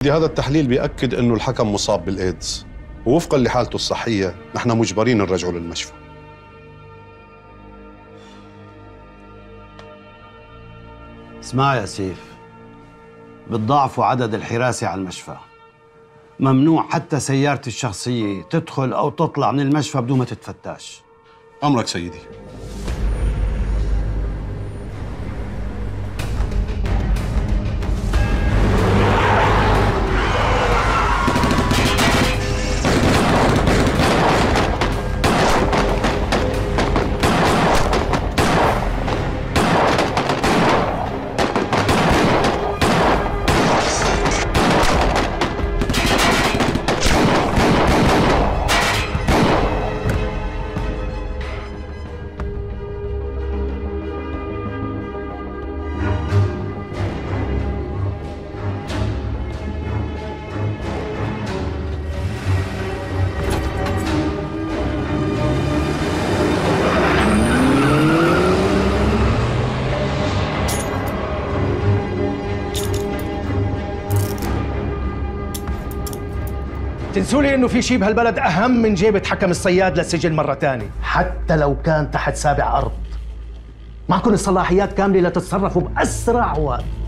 هذا التحليل بيأكد انه الحكم مصاب بالايدز، ووفقا لحالته الصحية نحن مجبرين نرجعه للمشفى. اسمع يا سيف، بتضاعفوا عدد الحراسة على المشفى. ممنوع حتى سيارتي الشخصية تدخل أو تطلع من المشفى بدون ما تتفتش. أمرك سيدي. تنسولي انه في شيء بهالبلد اهم من جيبة حكم الصياد للسجن مرة تانية، حتى لو كان تحت سابع ارض. معكم الصلاحيات كاملة لتتصرفوا باسرع وقت.